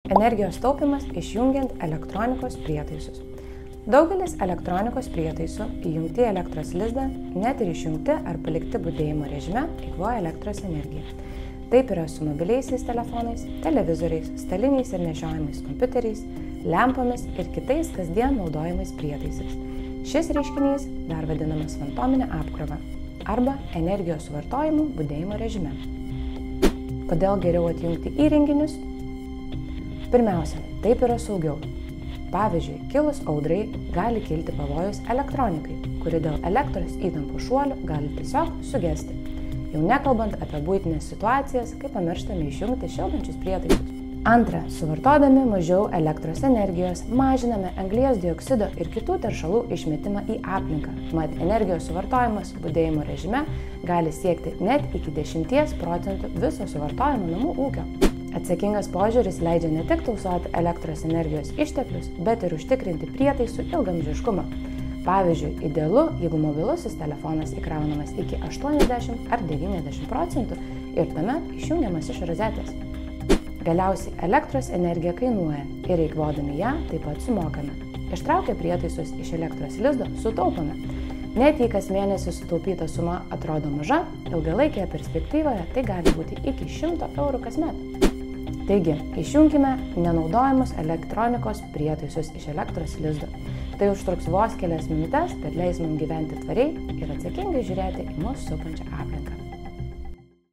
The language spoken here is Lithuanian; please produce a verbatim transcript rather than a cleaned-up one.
Energijos taupimas išjungiant elektronikos prietaisus. Daugelis elektronikos prietaisų įjungti į elektros lizdą, net ir išjungti ar palikti budėjimo režime, eikvoja elektros energiją. Taip yra su mobiliaisiais telefonais, televizoriais, staliniais ir nešiojamais kompiuteriais, lempomis ir kitais kasdien naudojamais prietaisais. Šis reiškinys dar vadinamas fantominė apkrova arba energijos suvartojimu budėjimo režime. Kodėl geriau atjungti įrenginius? Pirmiausia, taip yra saugiau. Pavyzdžiui, kilus audrai gali kilti pavojus elektronikai, kuri dėl elektros įtampų šuolių gali tiesiog sugesti. Jau nekalbant apie buitinės situacijas, kai pamirštame išjungti šildančius prietaisus. Antra, suvartodami mažiau elektros energijos, mažiname anglies dioksido ir kitų teršalų išmetimą į aplinką, mat energijos suvartojimas budėjimo režime gali siekti net iki dešimties procentų viso suvartojimo namų ūkio. Atsakingas požiūris leidžia ne tik tausoti elektros energijos išteklius, bet ir užtikrinti prietaisų ilgaamžiškumą. Pavyzdžiui, idealu, jeigu mobilusis telefonas įkraunamas iki aštuoniasdešimt ar devyniasdešimt procentų ir tuomet išjungiamas iš rozetės. Galiausiai elektros energija kainuoja ir eikvodami ją taip pat sumokame. Ištraukę prietaisus iš elektros lizdo sutaupome. Net jei kas mėnesį sutaupyta suma atrodo maža, ilgalaikėje perspektyvoje tai gali būti iki šimto eurų kasmet. Taigi, išjunkime nenaudojamus elektronikos prietaisus iš elektros lizdo. Tai užtruks vos kelias minutes, bet leis mums gyventi tvariai ir atsakingai žiūrėti į mus supančią aplinką.